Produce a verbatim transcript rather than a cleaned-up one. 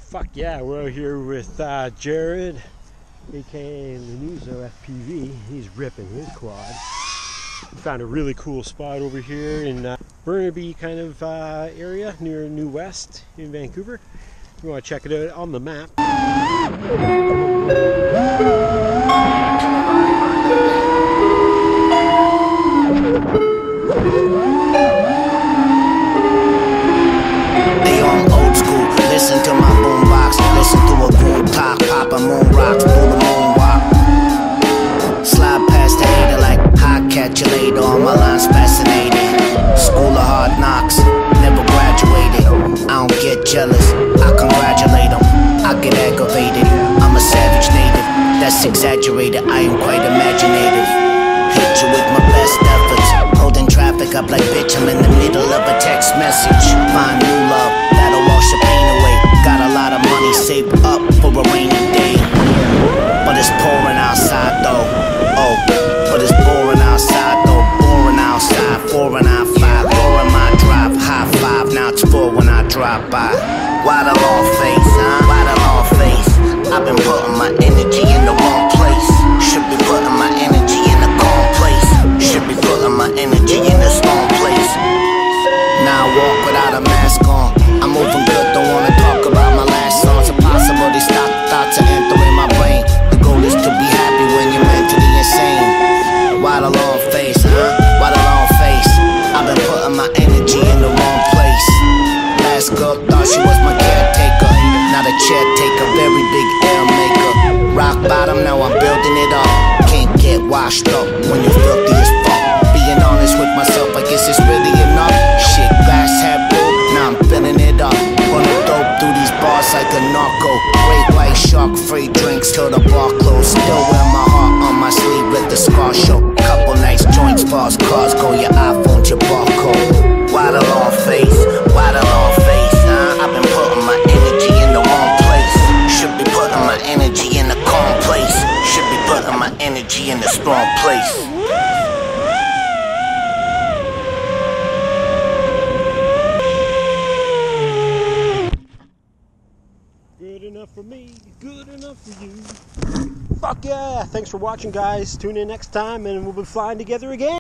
Fuck yeah, we're out here with uh, Jared, aka Lanuzo F P V. He's ripping his quad. We found a really cool spot over here in uh, Burnaby kind of uh, area near New West in Vancouver. If you want to check it out on the map. They on old school, listen to my boombox, listen to a boom talk, pop a moon rocks, do the moonwalk. Slide past the hater like hot catch you later, all my lines fascinating. School of hard knocks, never graduated. I don't get jealous, I congratulate them. I get aggravated, I'm a savage native. That's exaggerated, I am quite imaginative. Hit you with my best efforts, holding traffic up like bitch, I'm in the middle of a text message. Find new love, that'll wash the pain away. Got a lot of money saved up for a rainy day. But it's pouring outside though, oh, but it's boring outside though. Boring outside, four and I five, boring my drive. High five, now it's four when I drive by. Why the long face, huh? Why the long face? I've been putting my energy in the wrong place. Should be putting my energy in the calm place. Should be putting my energy in the storm place. Now I walk without a mask on. I'm moving good, don't wanna talk about my last songs. Impossible, they stop thoughts are entering my brain. The goal is to be happy when you're mentally insane. Why the long face, huh? Why the long face? I've been putting my energy in the wrong place. Last girl thought she was my caretaker, not a chair taker, very big air maker. Rock bottom, now I'm building it up. Can't get washed up when you're filthy as fuck. Being honest with myself, I guess it's really enough. Shit, glass half full, now I'm filling it up. Running dope through these bars like a narco. Great white shark, free drinks till the bar closed. Still wear my heart on my sleeve, let the scar show. Couple nice joints, bars, cars, go your iPhone, your barcode. Why the long face? Why the long face? Huh? I've been putting my energy in the wrong place. Should be putting my energy in the calm place. Should be putting my energy in the strong place. Good enough for me, good enough for you. Fuck yeah! Thanks for watching, guys. Tune in next time and we'll be flying together again.